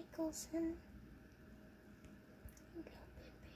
Coulson. Go, baby.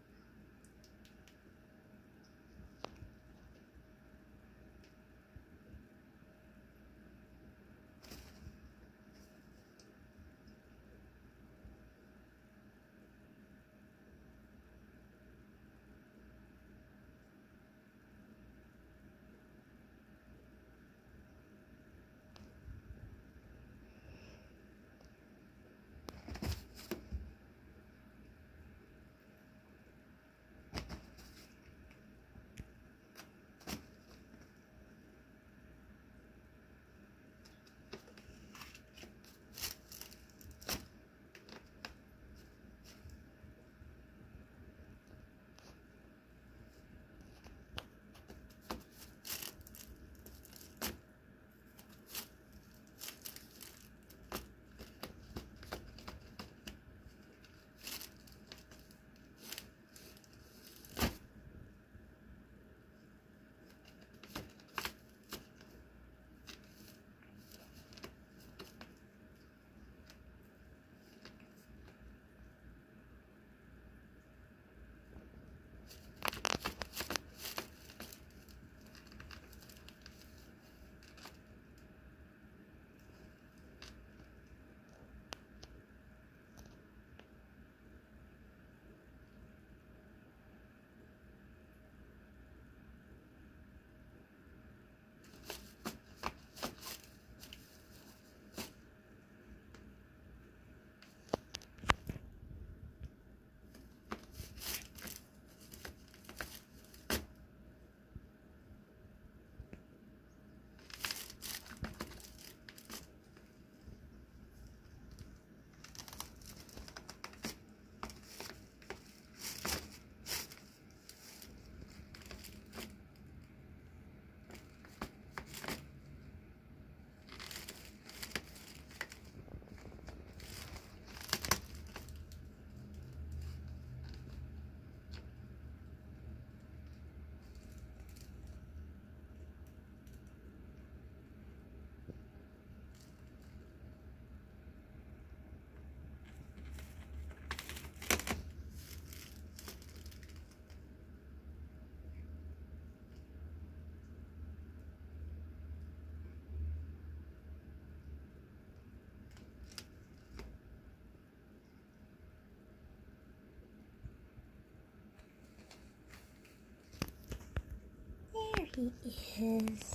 There he is.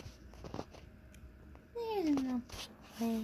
There's my boy.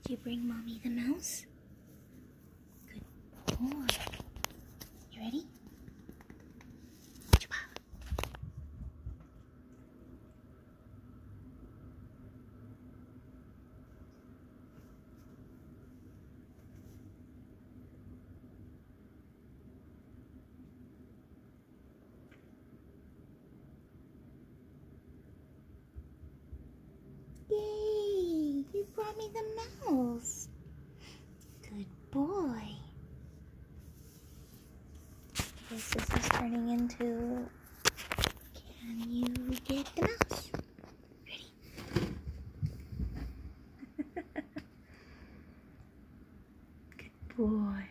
Did you bring Mommy the mouse? Good boy. You ready? Yay! You brought me the mouse. Good boy. This is turning into... Can you get the mouse? Ready? Good boy.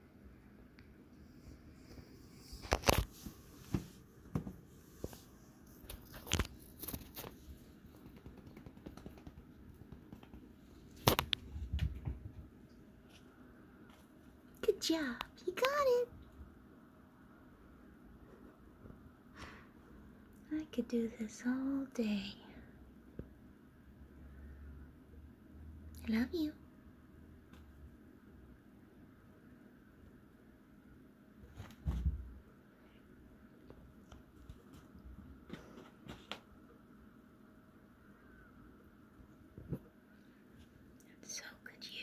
Good job. You got it. I could do this all day. I love you. So could you.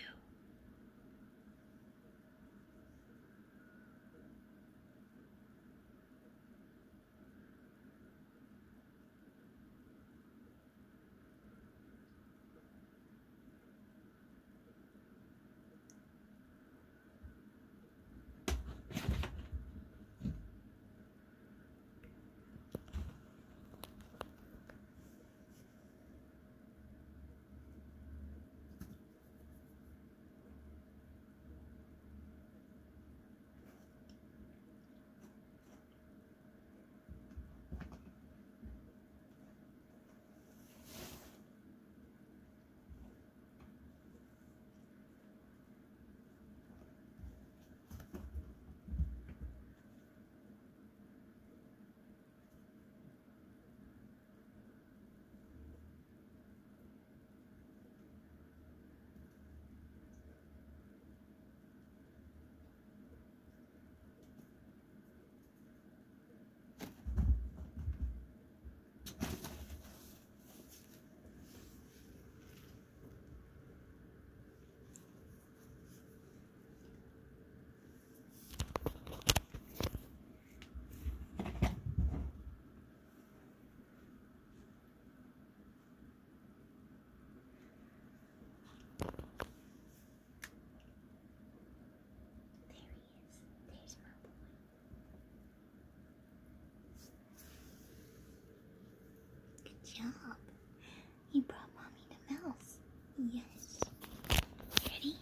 Job. You brought Mommy the mouse. Yes. Ready?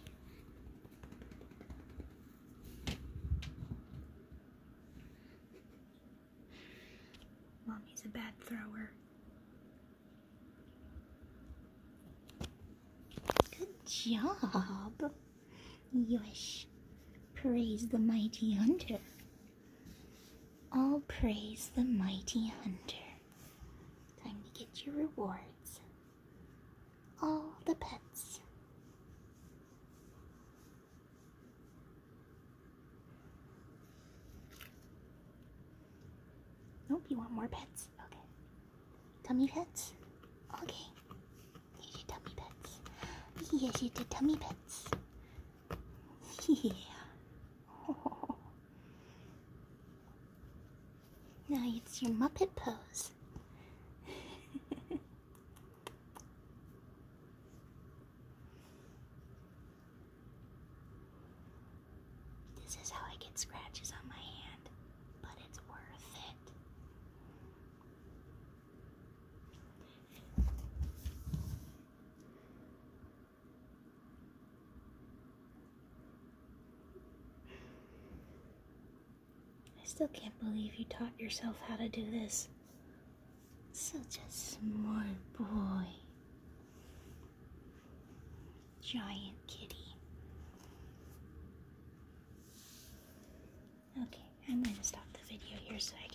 Mommy's a bad thrower. Good job. Yes. Praise the mighty hunter. All praise the mighty hunter. Time to get your rewards. All the pets. Nope, you want more pets? Okay. Tummy pets? Okay. Here's your tummy pets. Here's your tummy pets. Yeah. Oh. Now it's your Muppet pose. This is how I get scratches on my hand, but it's worth it. I still can't believe you taught yourself how to do this. Such a smart boy. Giant kitty. Okay, I'm going to stop the video here so I